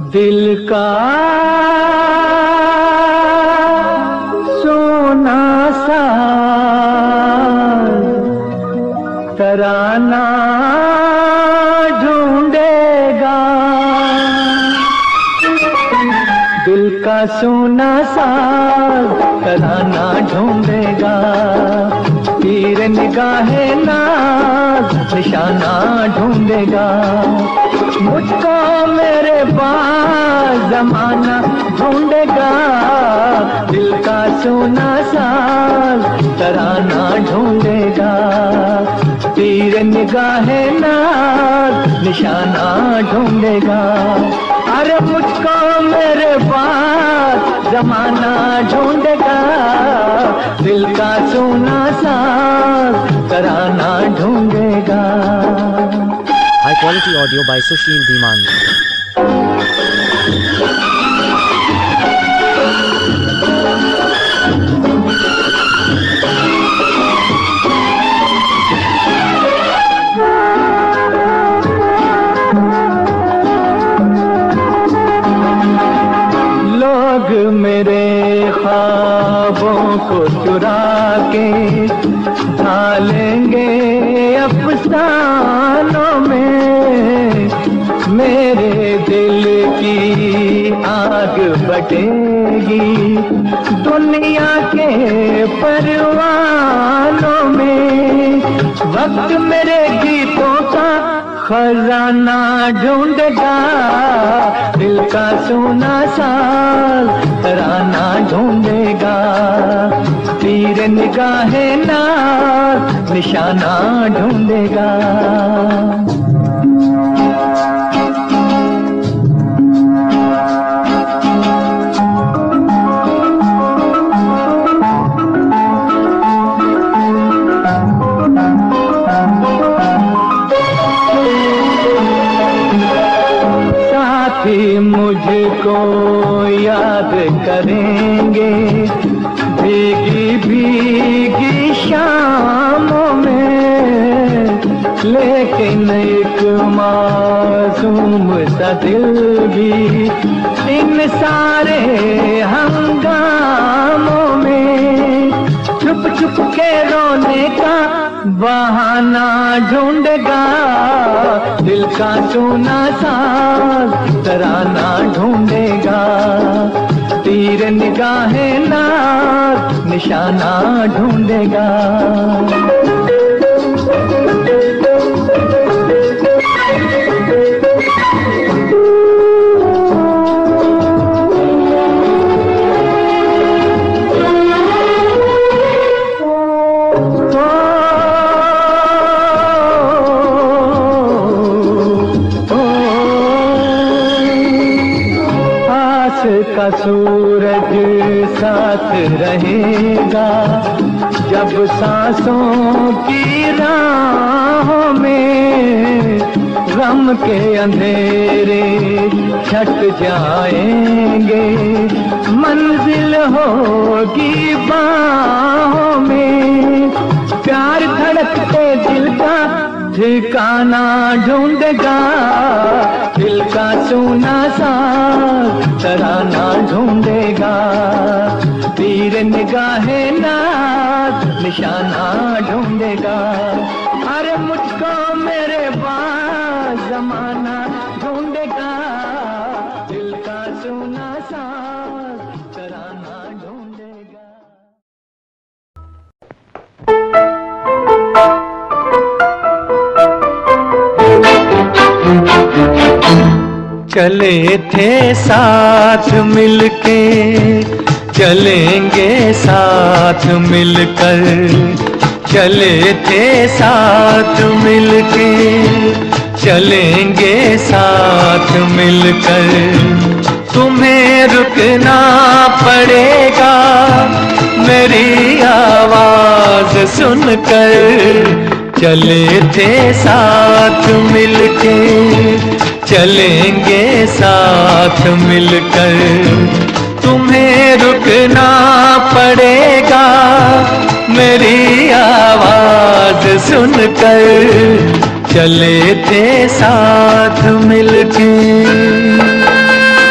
दिल का सोना सा तराना ढूंढेगा, दिल का सोना सा तराना ढूंढेगा, तीर निगाहे नाज निशाना ढूंढेगा, मुझको मेरे पास जमाना ढूंढेगा, दिल का सोना साज तराना ढूंढेगा, तीर निगाहे नाज निशाना ढूंढेगा, अरे मुझको मेरे पास जमाना ढूंढेगा, दिल का सोना साज तराना ढूंढेगा। High quality audio by Sushil Dhiman. लोग मेरे ख्वाबों को चुरा के ढालेंगे अफसानों में, मेरे दिल की आग बटेगी दुनिया के परवानों में, वक्त मेरे गीतों का खजाना ढूंढेगा, दिल का सोना साज तराना ढूंढेगा, तीर निगाहे नाज निशाना ढूंढेगा। मुझको याद करेंगे भीगी भीगी शामों में, लेकिन एक मासूम सा दिल भी इन सारे हंगामों में छुप छुप के रोने का बहाना ढूंढेगा, दिल का सोना साज तराना ढूंढेगा, तीर निगाहे नाज निशाना ढूंढेगा। का सूरज साथ रहेगा जब सांसों की राहों में, गम के अंधेरे छट जाएंगे, मंजिल होगी बाहों में, प्यार धड़कते दिल का ठिकाना ढूंढेगा, दिल का सोना साज तराना ढूंढेगा, तीर निगाहे नाज निशाना ढूंढेगा, अरे मुझको मेरे पास जमाना ढूंढेगा, दिल का सोना साज तराना ढूंढेगा। चले थे साथ मिलके, चलेंगे साथ मिलकर, चले थे साथ मिलके, चलेंगे साथ मिलकर, तुम्हें रुकना पड़ेगा मेरी आवाज सुनकर, चले थे साथ मिलके, चलेंगे साथ मिलकर, तुम्हें रुकना पड़ेगा मेरी आवाज सुनकर, चले थे साथ मिलके।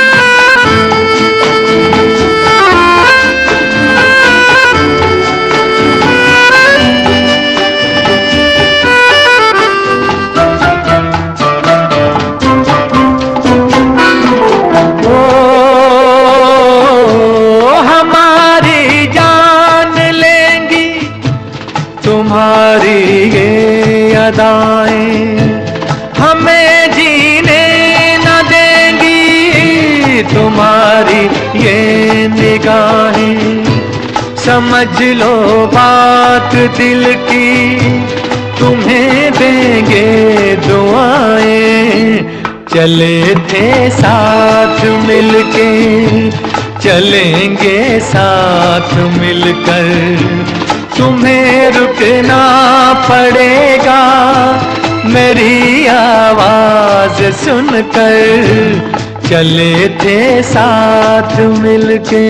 तुम्हारी ये अदाएं हमें जीने न देंगी, तुम्हारी ये निगाहें समझ लो बात दिल की, तुम्हें देंगे दुआएं। चले थे साथ मिलके, चलेंगे साथ मिलकर, तुम्हें रुकना पड़ेगा मेरी आवाज सुनकर। चले थे साथ मिलके।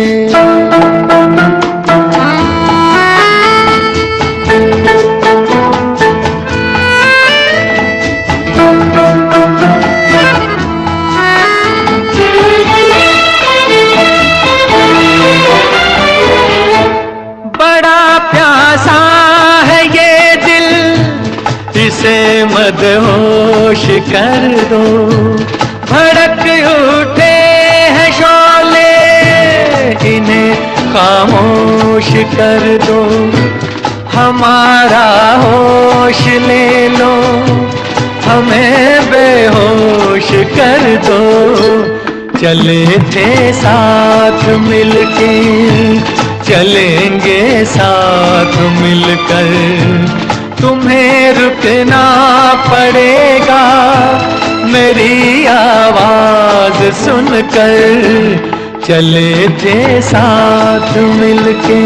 इसे मदहोश कर दो, भड़क उठे हैं शोले, इन्हें खामोश कर दो। हमारा होश ले लो, हमें बेहोश कर दो। चले थे साथ मिलके, चलेंगे साथ मिलकर, तुम्हें रुकना पड़ेगा मेरी आवाज सुनकर। चले थे साथ मिलके।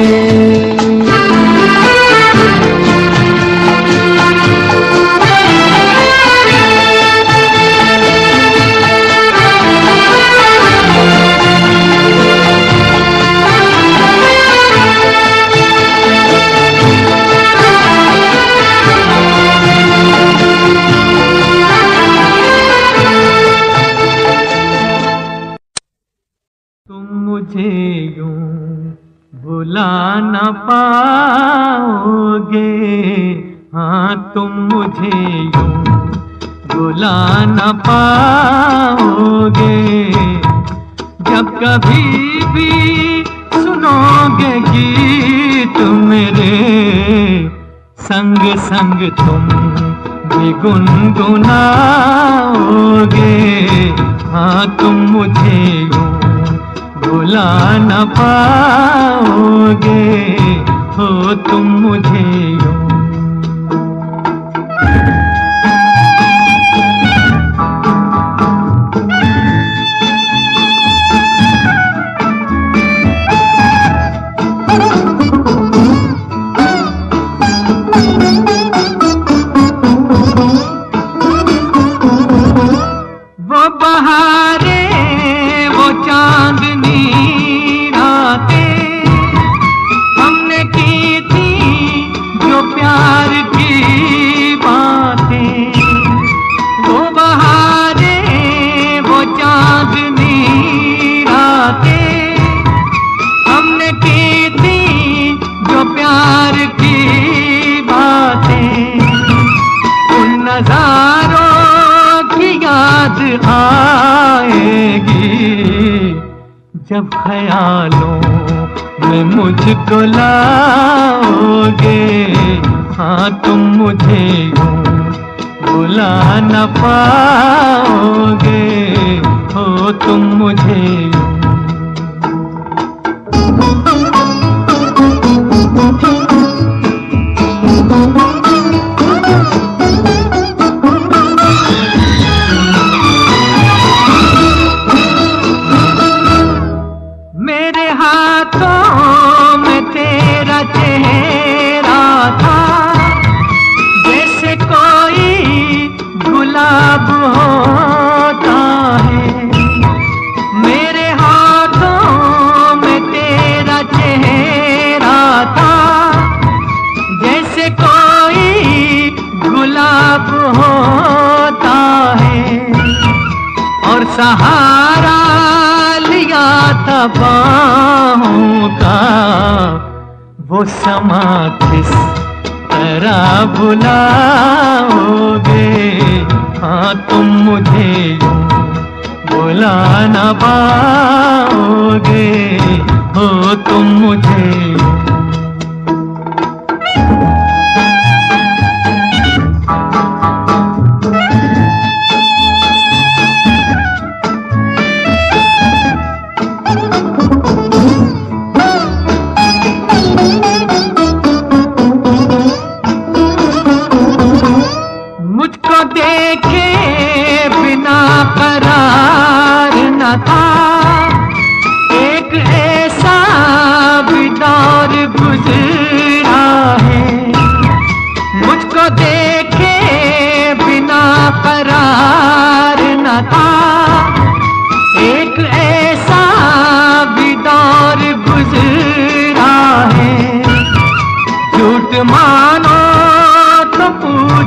मुझे यूं भुला न पाओगे, हाँ तुम मुझे यूं भुला न पाओगे। जब कभी भी सुनोगे गीत मेरे, संग संग तुम भी गुनगुनाओगे। हाँ तुम मुझे यूं भुला न पाओगे, हो तुम मुझे यूं। वो बहारे वो चांदनी रातें हमने की थी जो प्यार की बातें। वो बहारे वो चांदनी रातें हमने की थी जो प्यार की बातें। उन नजारों की याद आएगी जब ख्यालों में मुझको लाओगे। हाँ तुम मुझे यूं भुला न पाओगे, हो तुम मुझे यूं। मेरे हाथों में तेरा चेहरा था, जैसे कोई गुलाब होता है। मेरे हाथों में तेरा चेहरा था, जैसे कोई गुलाब होता है। और सहारा लिया था बाहों का, वो समा किस तरह बुलाओगे। हाँ तुम मुझे यूं बुला न पाओगे, हो तुम मुझे यूं।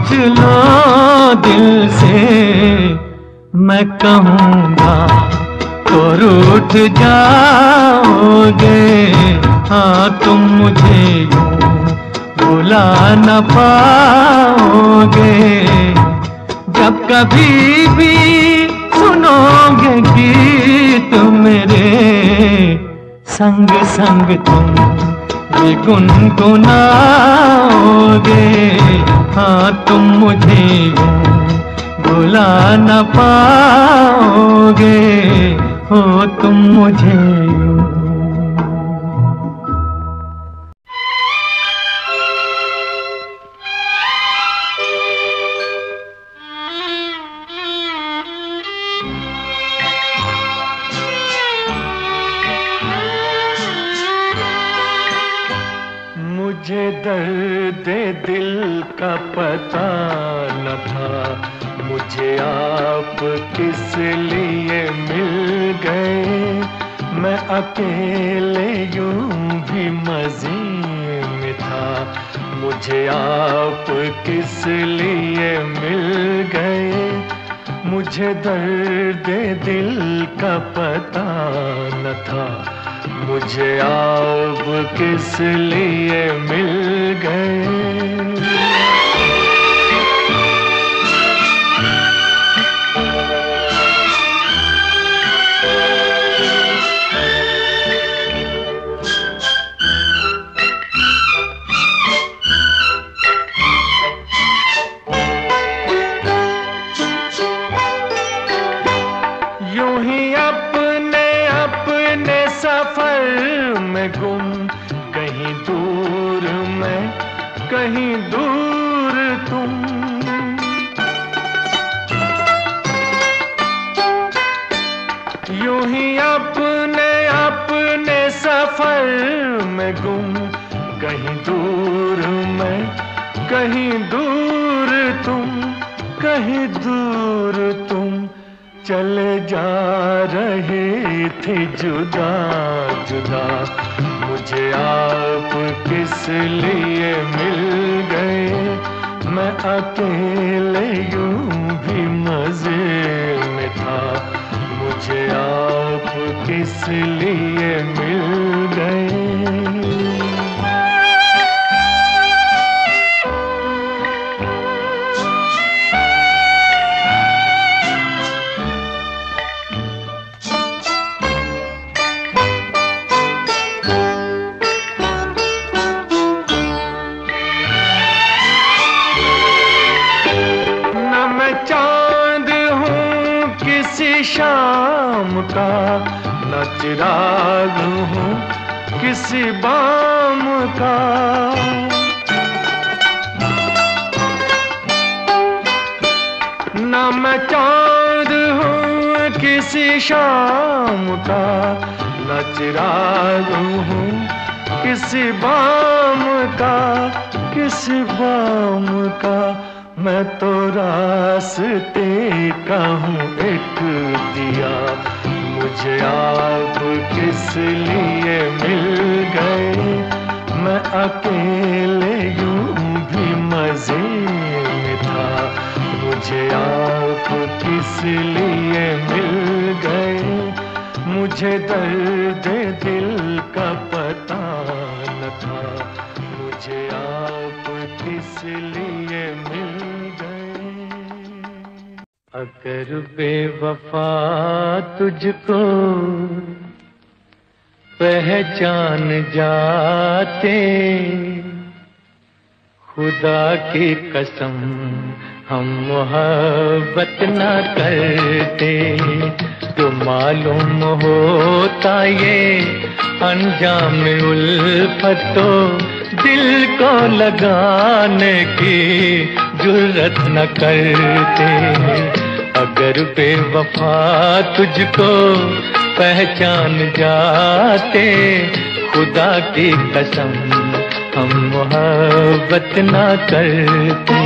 पूछ लो दिल से, मैं कहूँगा तो रूठ जाओगे। हाँ तुम मुझे यूं भुला न पाओगे। जब कभी भी सुनोगे गीत मेरे, संग संग तुम भी गुनगुनाओगे। हाँ तुम मुझे यूं भुला न पाओगे। हो तुम मुझे यूं। मुझे दर्द दिल का पता न था, मुझे आप किस लिए मिल गए। मैं अकेले यूं भी मज़े में था, मुझे आप किस लिए मिल गए। मुझे दर्द दिल का पता न था, मुझे आप किस लिए मिल गए। यूं ही अपने अपने सफर में गुम, कहीं दूर मैं कहीं दूर तुम। यूं ही अपने अपने सफर में गुम, कहीं दूर मैं कहीं दूर तुम, कहीं दूर तुम। चले जा रहे थे जुदा जुदा, मुझे आप किस लिए मिल गए। मैं अकेले यूं भी मज़े में था, मुझे आप किस लिए मिल गए। शाम का न चिराग हूँ किसी बाम का। न मैं चांद हूँ किसी शाम का, न चिराग हूँ किसी बाम का, किसी बाम का। मैं तो रास्ते का हूँ एक दिया, मुझे आप किस लिए मिल गए। मैं अकेले यूं भी मज़े में था, मुझे आप किस लिए मिल गए। मुझे दर्द दिल का पता न था, मुझे आप किस लिए मिल गए। अगर बेवफा तुझको पहचान जाते, खुदा की कसम हम मोहब्बत न करते। जो मालूम होता ये अंजाम उल्फत, तो दिल को लगाने की जुर्रत न करते। अगर बेवफा तुझको पहचान जाते, खुदा की कसम हम मोहब्बत न करते।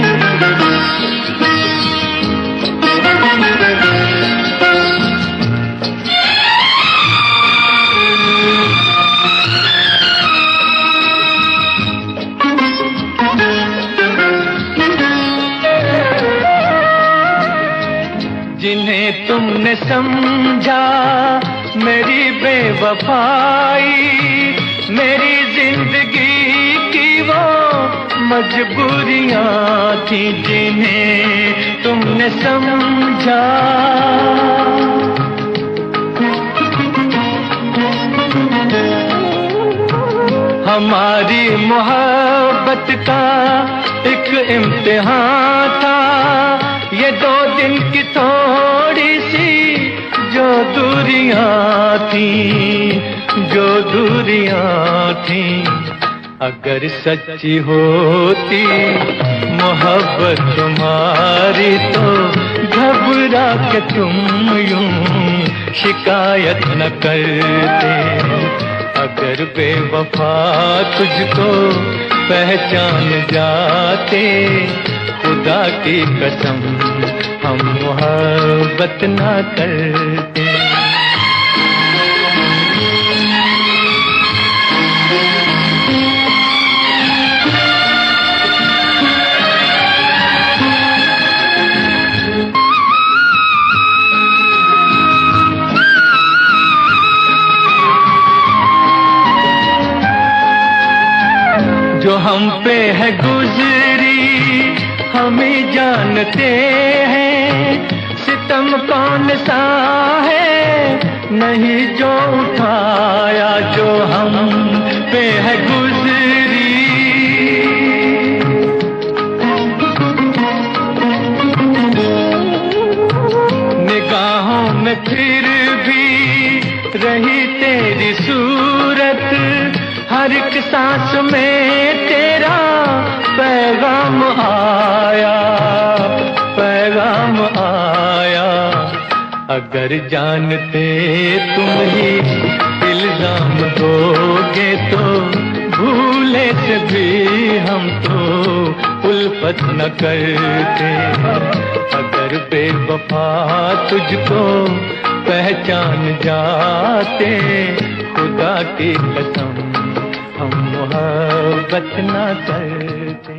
तुमने समझा मेरी बेवफाई, मेरी जिंदगी की वो मजबूरियां थी जिन्हें तुमने समझा। हमारी मोहब्बत का एक इम्तिहान था ये 2 दिन की थोड़ी सी जो दूरियां थी, जो दूरियां थी। अगर सच्ची होती मोहब्बत तुम्हारी तो घबरा के तुम यूं शिकायत न करते। अगर बेवफा तुझको पहचान जाते, खुदा की कसम हम मोहब्बत ना करते। जो हम पे है गुजरी हम ही जानते हैं, सितम कौन सा है नहीं जो उठाया जो हम पे है गुजरी। निगाहों में फिर भी रही तेरी सूरत, हर एक सांस में तेरा पैगाम आया, पैगाम आया। अगर जानते तुम ही इल्जाम दोगे तो भूले से भी हम तो उल्फत न करते। अगर बेवफा तुझको पहचान जाते, खुदा की कसम हम मोहब्बत ना करते।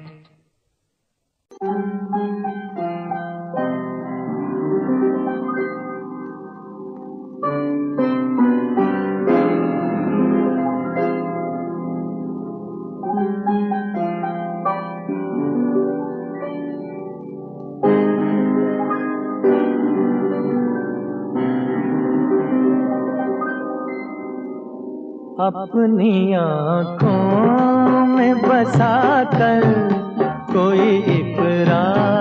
अपनी आँखों में बसा कर कोई इकरार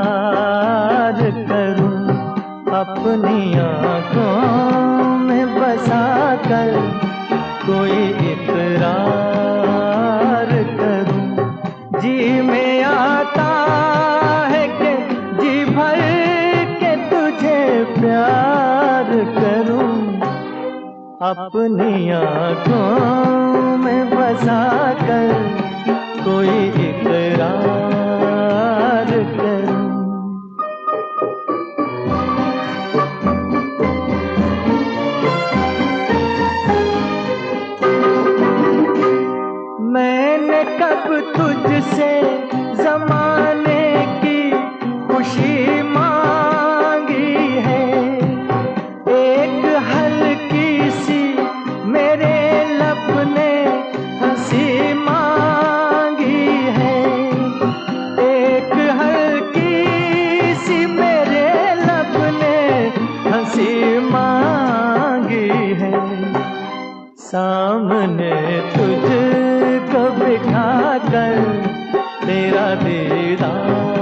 करूं, अपनी आँखों में बसा कर कोई इकरार करूं। जी में आता है कि जी भर के तुझे प्यार करूं, अपनी आँखों में बसा कर कोई इकरार करूं। मैंने कब तुझसे ज़माने की खुशी मांगी है, एक हल्की सी मेरे लब ने हंसी मांगी है, एक हल्की सी मेरे लब ने हंसी मांगी है। सामने तुझको बिठा कर तेरा दीदार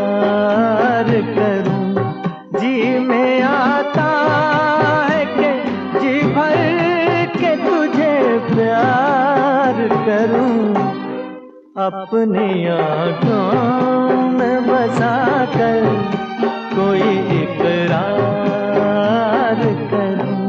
करूं, जी में आता है कि जी भर के तुझे प्यार करूं, अपनी आँखों में बसा कर कोई इकरार करूं।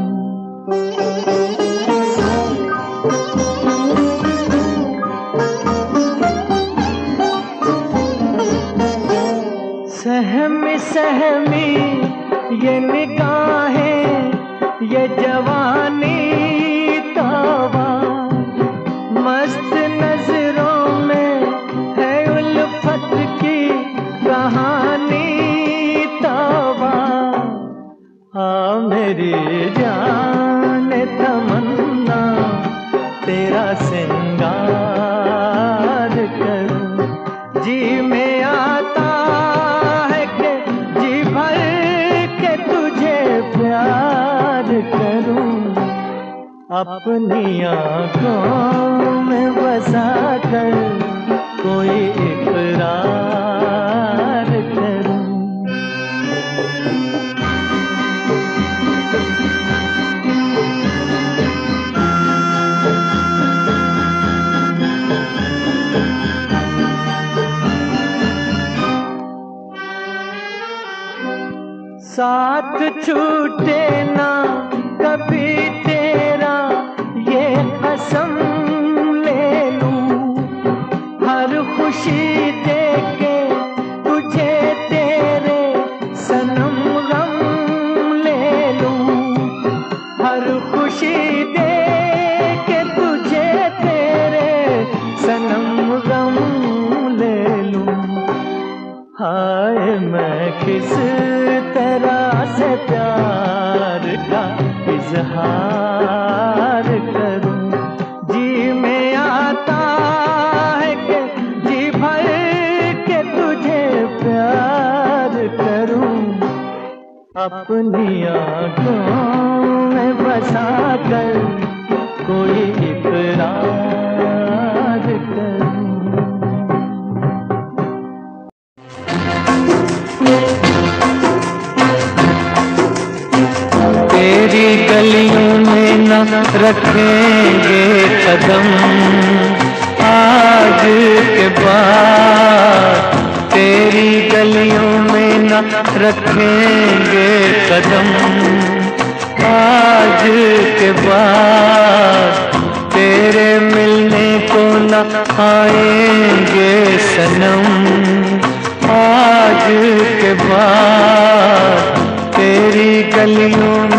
सहमी सहमी ये निगाहें, ये जवानी तौबा, मस्त नजरों में है उल्फत की कहानी तौबा। अपनी आँखों में बसा कर कोई इकरार करूं। साथ छूटे ना कभी तेरा ये कसम ले लूं, हर खुशी देके तुझे तेरे सनम गम ले लूं, हर खुशी देके तुझे तेरे सनम गम ले लूं। हाय मैं किस तरह से प्यार का इजहार करूं, जी में आता है कि जी भर के तुझे प्यार करूं। अपनी आँखों में बसा कर कोई इकरार करूं। तेरी गलियों में न रखेंगे कदम आज के बाद, तेरी गलियों में न रखेंगे कदम आज के बाद, तेरे मिलने को न आएंगे सनम आज के बाद, तेरी गलियों में।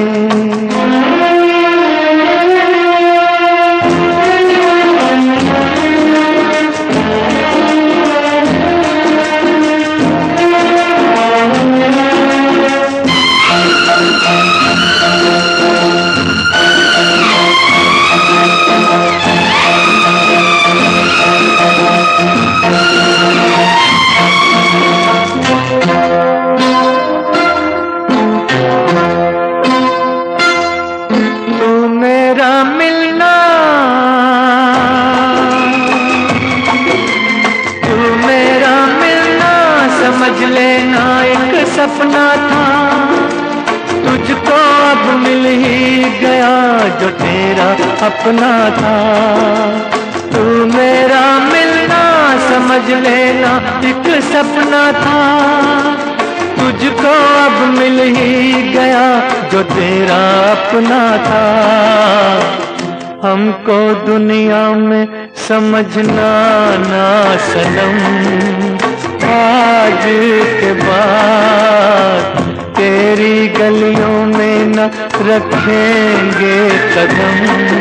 सपना था तुझको अब मिल ही गया जो तेरा अपना था, तू मेरा मिलना समझ लेना एक सपना था, तुझको अब मिल ही गया जो तेरा अपना था। हमको दुनिया में समझना ना सनम आज के बाद, तेरी गलियों में न रखेंगे कदम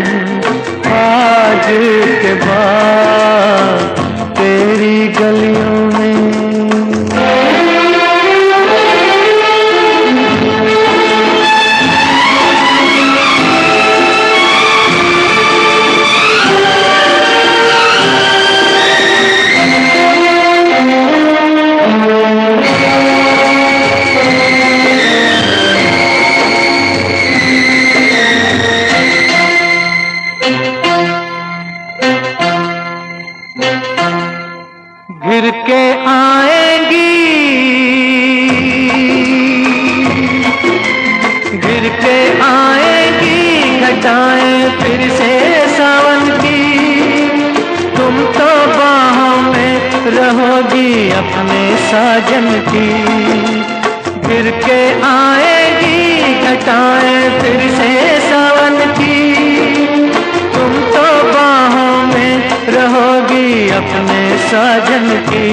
आज के बाद, तेरी गलियों में। गिर के आएंगी, गिर के आएंगी घटाएं फिर से सावन की, तुम तो बाहों में रहोगी अपने साजन की। गिर के आएंगी घटाएं फिर से सावन की, तुम तो बाहों में रहोगी अपने साजन की।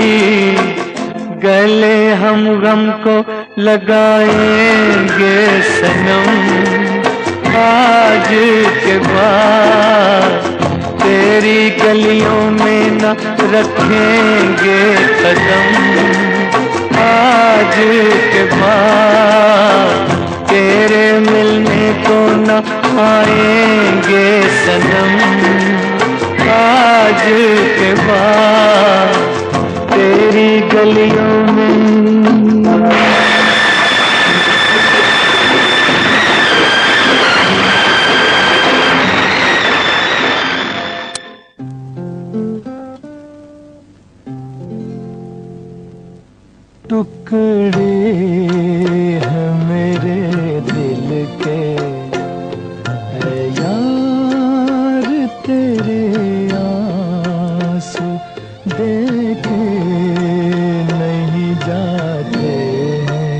गले हम गम को लगाएंगे सनम आज के बाद, तेरी गलियों में न रखेंगे कदम आज के बाद, तेरे मिलने को न आएंगे सनम आज के बाद, तेरी गलियों में। टुकड़े हैं मेरे दिल के, है यार तेरे आंसू देखे नहीं जाते हैं,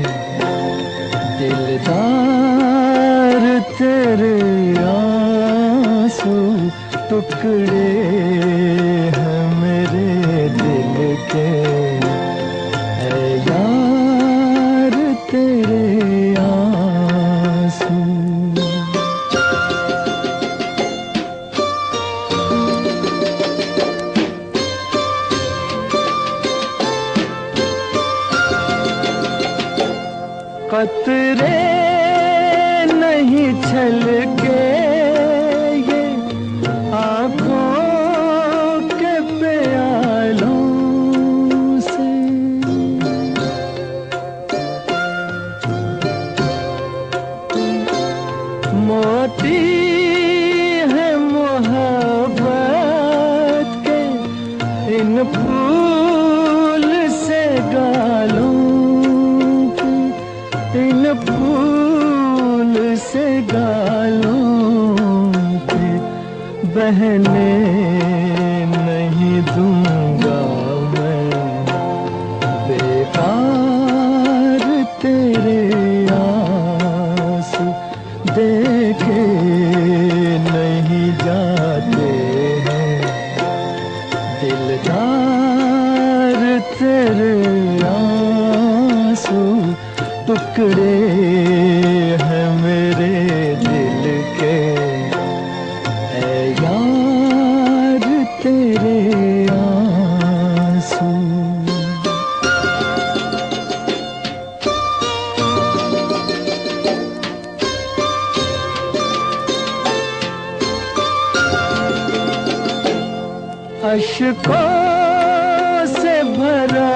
दिलदार तेरे आंसू टुकड़े हैं मेरे दिल के, है यार तेरे आंसू। कतरे नहीं छलके ये आँखों के प्यालों से, मोती है मोहब्बत के इन फूल से गालों, इन फूल से गालों पे बहने नहीं दूंगा मैं, बेकार तेरे आंसू देखे नहीं जाते हैं, दिलदार तेरे आंसू टुकड़े हैं मेरे दिल के, है यार तेरे आंसू। अश्कों से भरा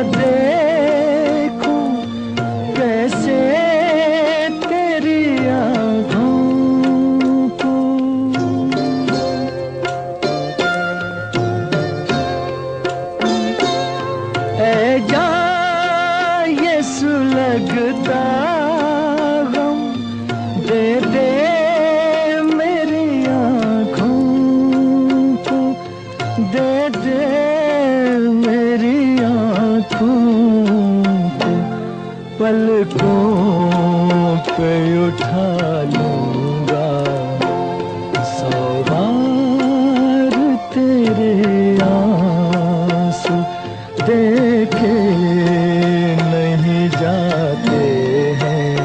देखूं कैसे तेरी आँखों को, ऐ जान ये सुलगता गम दे दे मेरी आँखों को, दे दे मेरी आँखों को, पलकों पे उठा लूंगा सौ बार तेरे आंसू देखे नहीं जाते हैं,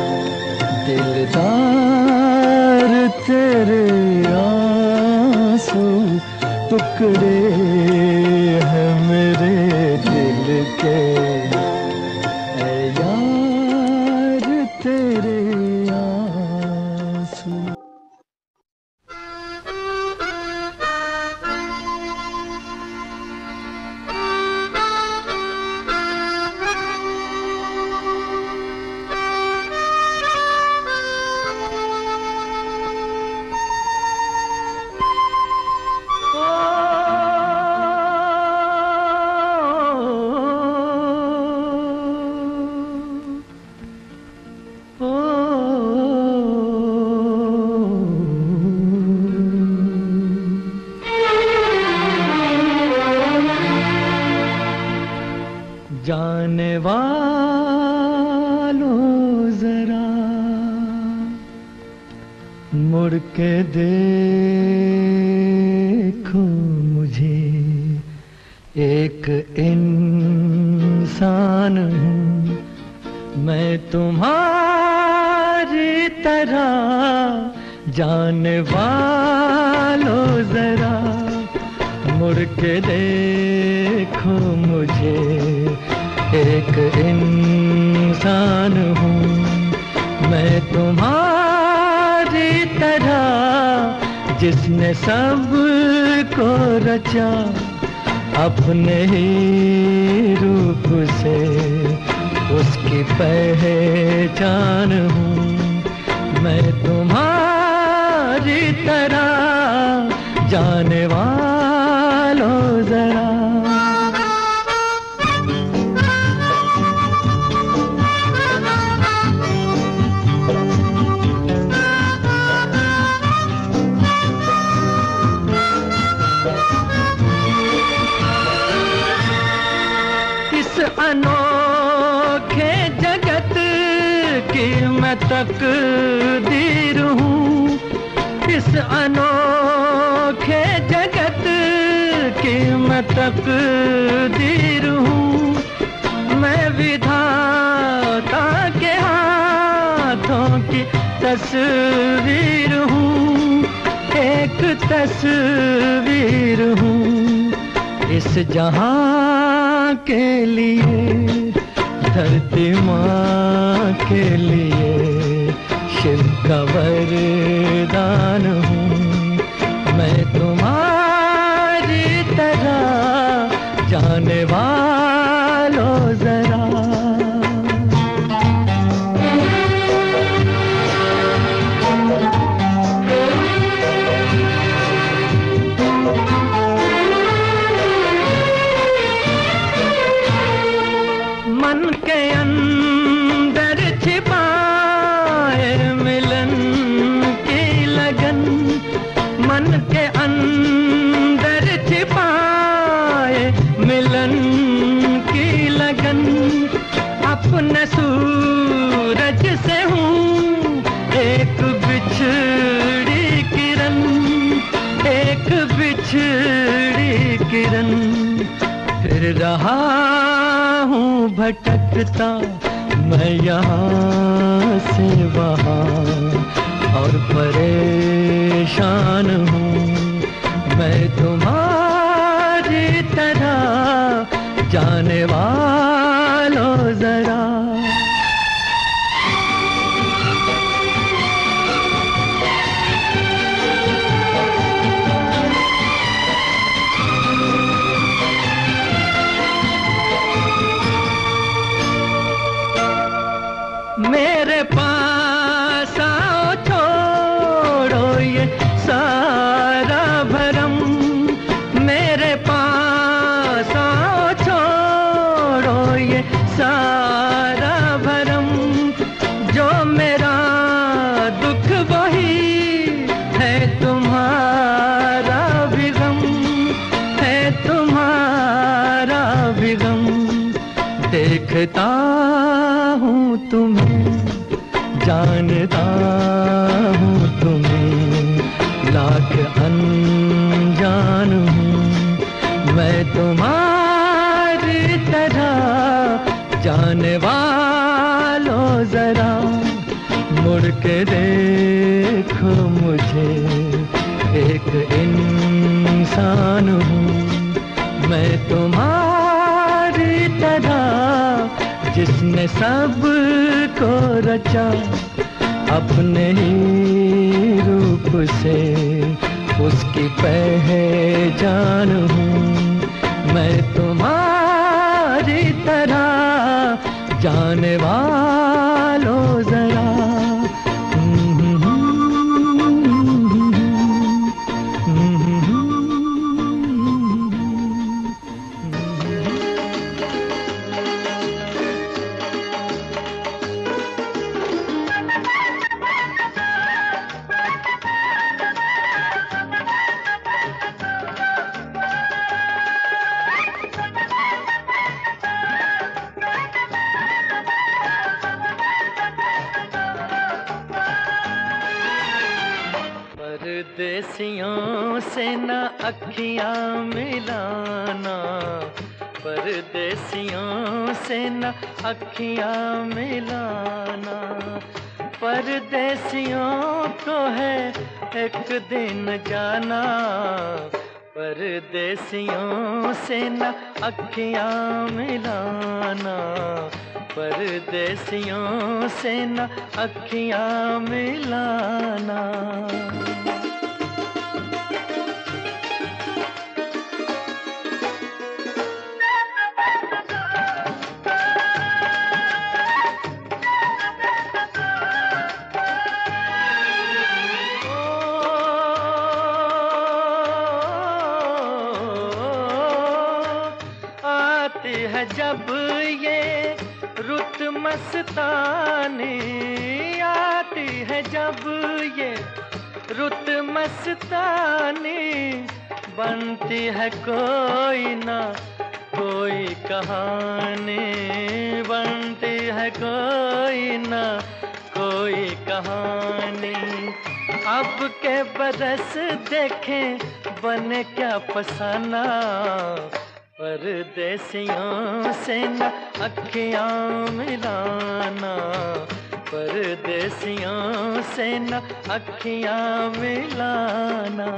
दिलदार तेरे आंसू टुकड़े हैं मेरे दिल के, है यार तेरे आंसू। जाने वालों जरा मुड़ के देखो मुझे, एक इंसान हूँ मैं तुम्हारी तरह, जाने वालों जरा मुड़ के देखो मुझे, एक इंसान हूँ मैं तुम्हारी तरह, जिसने सब को रचा अपने ही रूप से, उसकी पहचान हूँ मैं तुम्हारी तरह, जाने वालों जरा। इस अनोखे जगत की मैं तकदीर हूँ, इस अनोखे जगत की मैं तकदीर हूँ। मैं विधाता के हाथों की तस्वीर हूँ, एक तस्वीर हूँ। इस जहां के लिए, धरती माँ के लिए शिव का वरदान हूँ। मैं तुम्हारी तरह जाने वालों जरा। मन के अंदर छिपाए मिलन की लगन, मन के अंदर छिपाए मिलन की लगन। अपने सूरज से हूँ एक बिछड़ी किरण, एक बिछड़ी किरण। फिर रहा हूँ भटकता मैं यहाँ से वहाँ, और परेशान हूँ मैं तुम्हारी तरह जाने वालों जरा। मेरे पास आओ, छोड़ो ये सारा भरम। मेरे पास आओ, छोड़ो ये सारा भरम। जो मेरा दुख वही है तुम्हारा भी गम, है तुम्हारा भी गम। देखता हूँ तुम्हें, जानता हूँ तुम्हें, लाख अनजान हूँ मैं तुम्हारी तरह जाने वालों जरा। मुड़ के देखो मुझे, एक इंसान हूँ मैं तुम्हारी तरह, जिसने सब को रचा अपने ही रूप से, उसकी पहचान हूँ मैं तुम्हारी तरह जाने वालों जरा। परदेसियों से न अखियाँ मिलाना, परदेसियों से न अखियाँ मिलाना। परदेसियों को है एक दिन जाना, परदेसियों से न अखियाँ मिलाना। परदेसियों से न अखियाँ मिलाना। आती है जब ये रुत मस्तानी, आती है जब ये रुत मस्तानी, बनती है कोई ना कोई कहानी बनती है, कोई ना कोई कहानी। अब के बरस देखें बने क्या फसाना, परदेसियों से न अखियां मिलाना, परदेसियों से न अखियां मिलाना।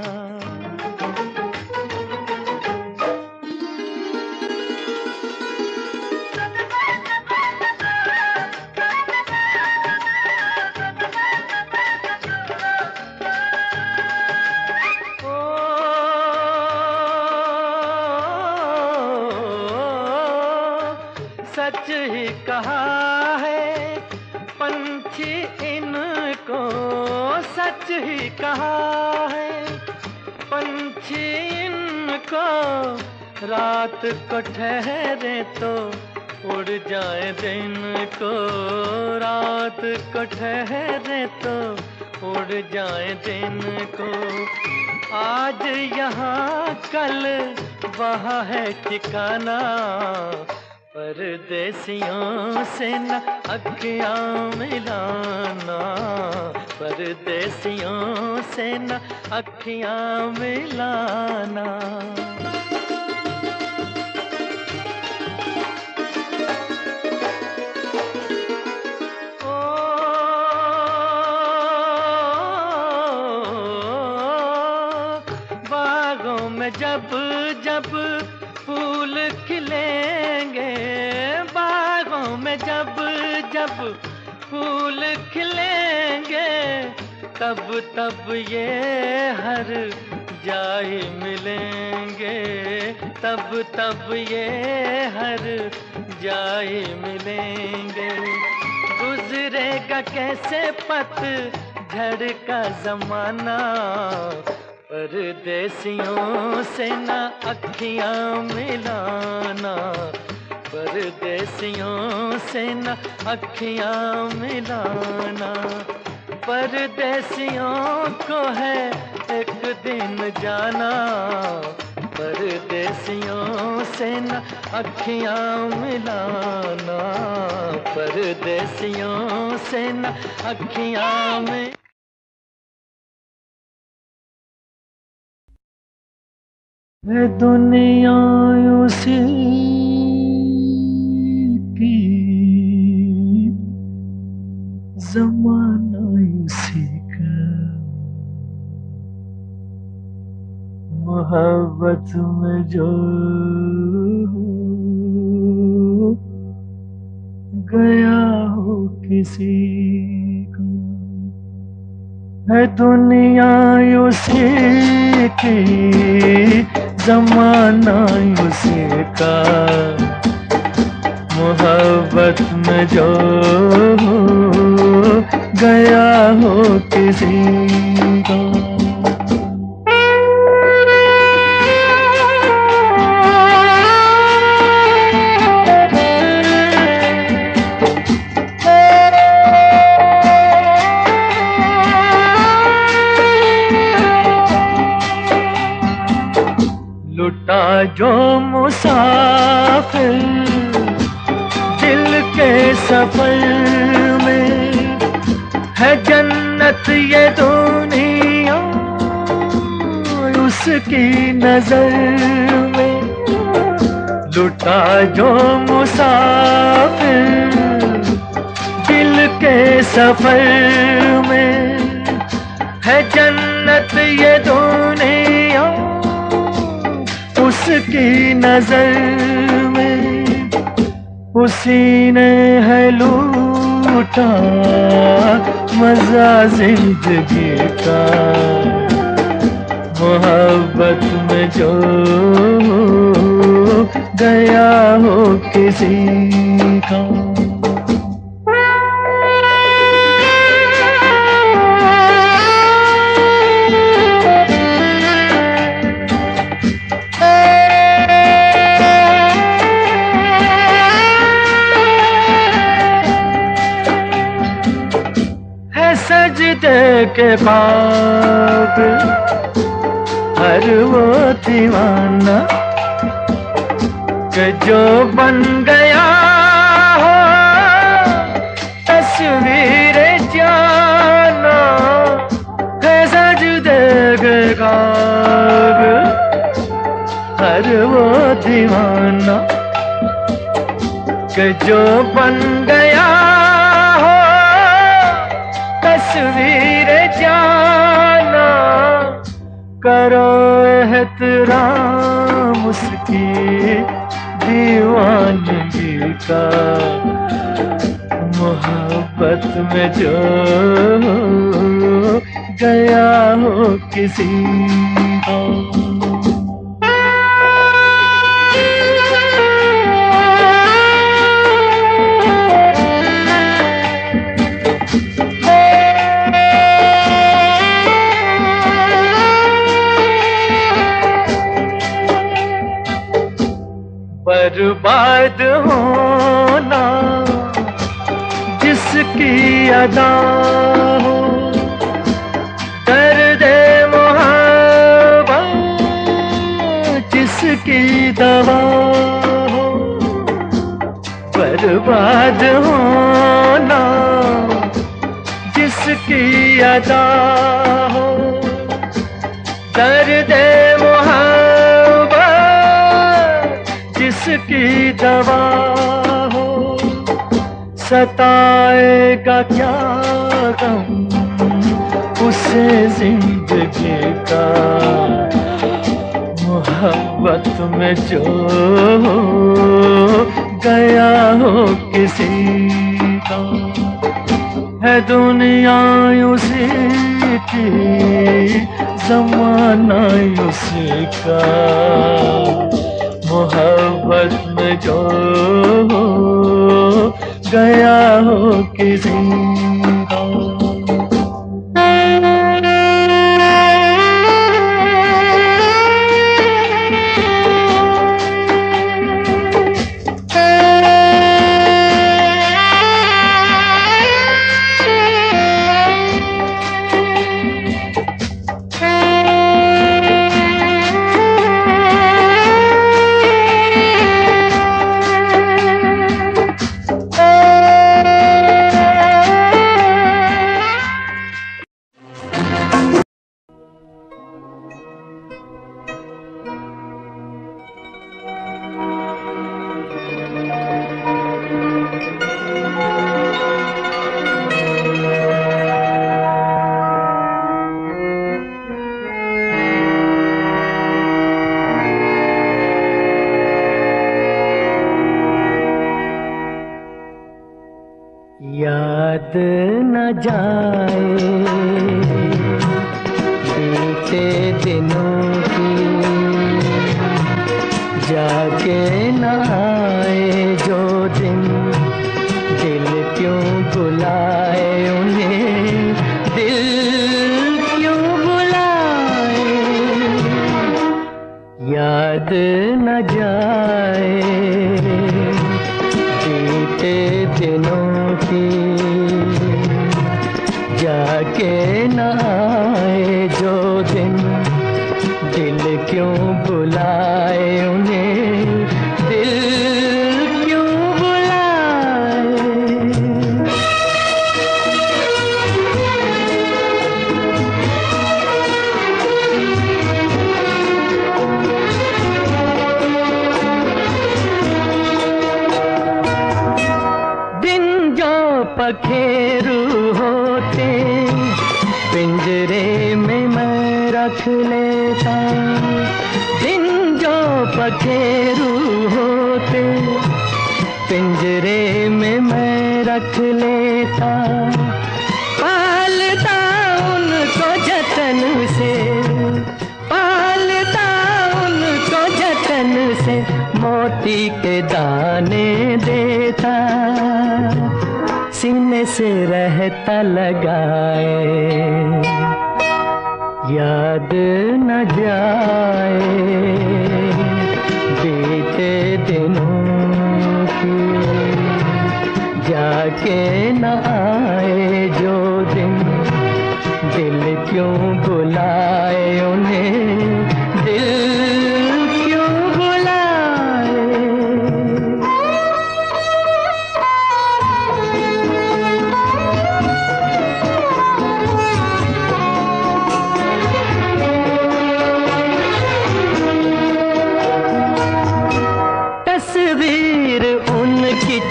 सच ही कहा है पंछी इनको, सच ही कहा है पंछी इनको, रात को ठहरे तो उड़ जाए दिन को, रात को ठहरे तो उड़ जाए दिन को। आज यहाँ कल वहाँ है ठिकाना, परदेसियों से न अखियां मिलाना, परदेसियों से न अखियां मिलाना। ओ बागों में जब जब फूल खिलेंगे, बागों में जब जब फूल खिलेंगे, तब तब ये हर जाए मिलेंगे, तब तब ये हर जाए मिलेंगे। गुजरेगा कैसे पतझड़ का जमाना, परदेसियों से न अखियां मिलाना, परदेसियों से न अखियां मिलाना। परदेसियों को है एक दिन जाना, परदेसियों से न अखियां मिलाना, परदेसियों से न अखियां मिलाना। है दुनिया उसी की, ज़माना उसी का, मोहब्बत में जो गया हो किसी को, है दुनिया उसी की, ज़माना उसी का, मोहब्बत में जो गया हो किसी का। लुटा जो मुसाफिर दिल के सफर में, है जन्नत ये दुनिया उसकी नजर में। लुटा जो मुसाफिर दिल के सफर में, है जन्नत ये दुनिया उसकी नजर में। उसी ने है लूटा मजा जिंदगी का, मोहब्बत में जो गया हो किसी का। सजदे के बाद हर वो दीवाना, कि जो बन गया हो तस्वीर जाना है सजदे के काबिल हर वो दीवाना कि जो बन गया हो तस्वीर जाना करो एहतराम उसकी दीवानगी का मोहब्बत में जो गया हो किसी को। बर्बाद होना जिसकी अदा हो दर्द मोहब्बत जिसकी दवा हो। बर्बाद होना जिसकी अदा हो दर्द जिसकी दवा हो। सताएगा क्या गम उसे जिंदगी का मोहब्बत में जो गया हो किसी का। है दुनिया उसी की जमाना उसी का मोहब्बत में जो गया हो किसी का। याद न जाए बीते दिनों की जाके न आए जो दिन दिल क्यों बुलाए उन्हें दिल क्यों बुलाए। याद न जाए बीते दिनों की जाके न आए जो दिन दिल क्यों बुलाए उन्हें दिल क्यों बुलाए। दिन जो पखेरु होते पिंजरे में मैं रख लेता। दिन जो पखेरु होते पिंजरे में मैं रख लेता। पालता उनको जतन से पालता उनको जतन से मोती के दाने देता। सीने से रहता लगाए याद न जाए बीते दिनों की जाके न आए जो दिन दिल क्यों बुलाए उन्हें दिल क्यों बुलाए।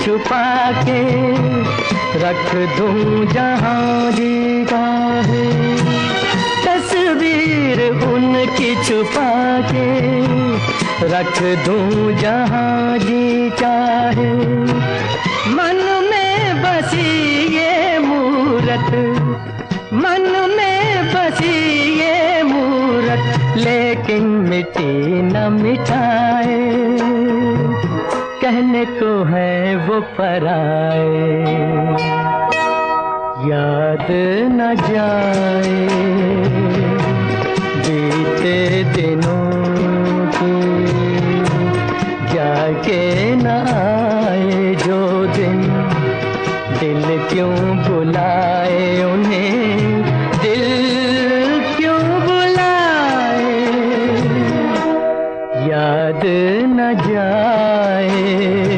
छुपा के रख दूं जहां जी चाहे। तस्वीर उनकी छुपा के रख दूं जहां जी चाहे। मन में बसी ये मूरत, मन में बसी ये मूरत, लेकिन मिटी न मिटाए। कहने को है वो पराए, याद न जाए बीते दिनों की, जाके न आए जो दिन। दिल क्यों बुलाए उन्हें, दिल क्यों बुलाए, याद न जाए।